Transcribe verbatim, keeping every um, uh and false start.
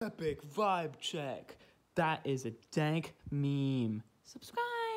Epic vibe check. That is a dank meme. Subscribe.